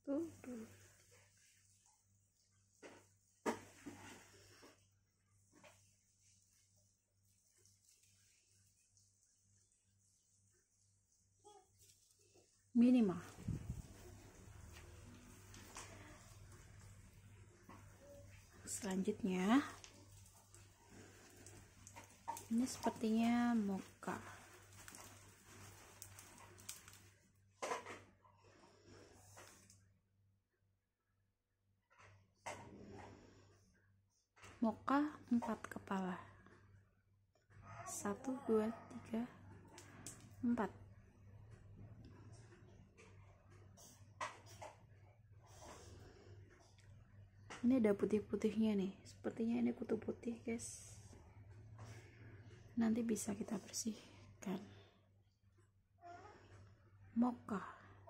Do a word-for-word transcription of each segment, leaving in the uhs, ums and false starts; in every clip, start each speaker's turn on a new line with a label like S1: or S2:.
S1: tuh, tuh. Minimal. Selanjutnya ini sepertinya mocha. Mocha empat kepala. Satu, dua, tiga, empat. Ini ada putih-putihnya nih. Sepertinya ini kutu putih, guys. Nanti bisa kita bersihkan. Mocha.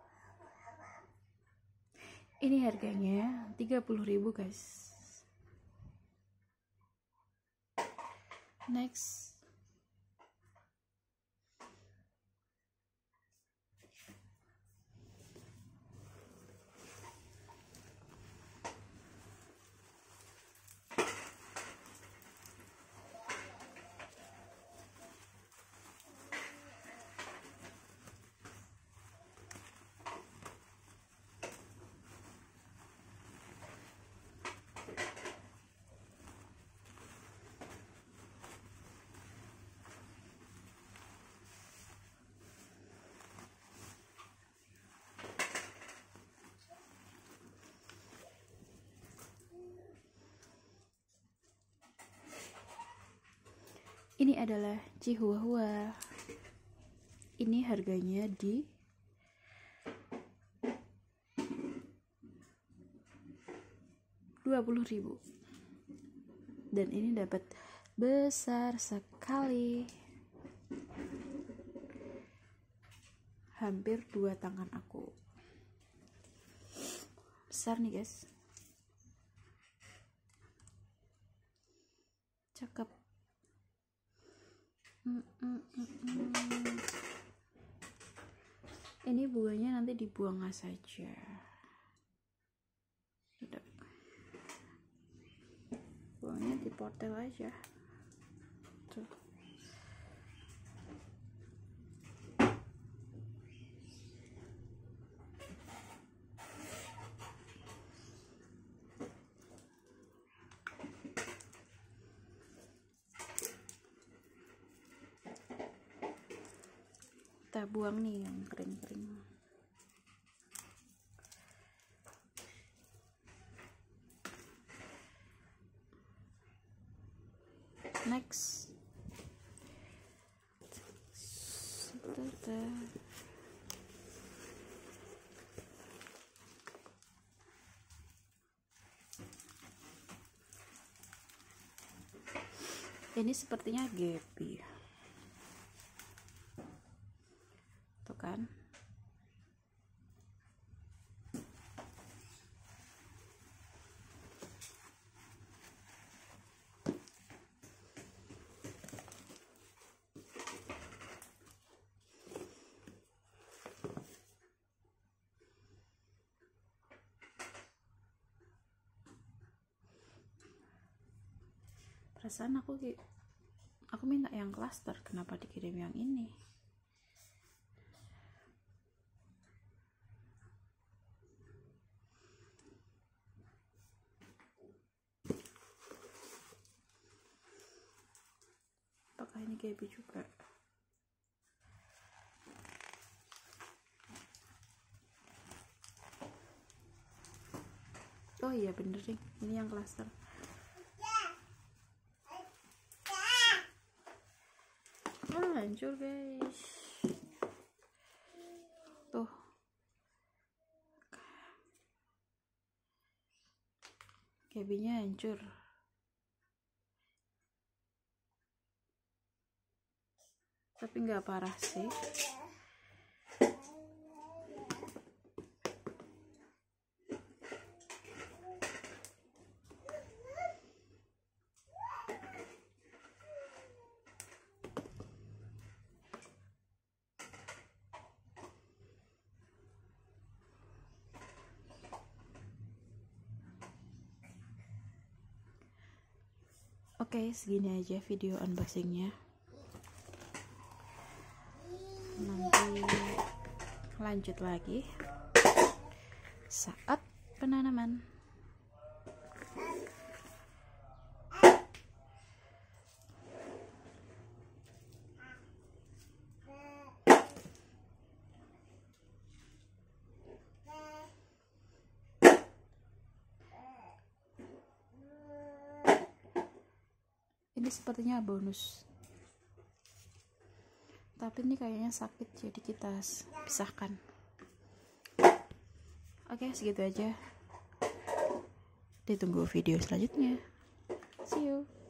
S1: Ini harganya tiga puluh ribu, guys. Next. Ini adalah Chihuahua. Ini harganya di dua puluh ribu. Dan ini dapat besar sekali. Hampir dua tangan aku. Besar nih, guys. Cakep. Mm, mm, mm, mm. Ini buahnya nanti dibuang saja. Udah. Buangnya diportel aja. Tuh. Kita buang nih yang kering-kering. Next. Ini sepertinya Gaby. Tuh kan. Perasaan aku aku minta yang klaster, kenapa dikirim yang ini? Apakah ini Gaby juga? Oh iya bener nih, ini yang klaster. Oh, hancur guys. Tuh. Gabynya hancur. Tapi nggak parah sih. Oke, segini aja video unboxingnya. Nanti lanjut lagi saat penanaman. Ini sepertinya bonus, tapi ini kayaknya sakit, jadi kita pisahkan. Oke, segitu aja. Ditunggu video selanjutnya. See you.